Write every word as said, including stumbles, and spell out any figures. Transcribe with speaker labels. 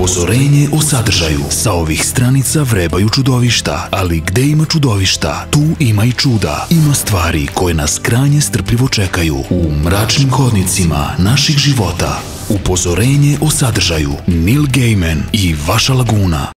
Speaker 1: Upozorenje o sadržaju. Sa ovih stranica vrebaju čudovišta, ali gde ima čudovišta, tu ima i čuda. Ima stvari koje nas krajnje strpljivo čekaju u mračnim hodnicima naših života. Upozorenje o sadržaju. Neil Gaiman i vaša laguna.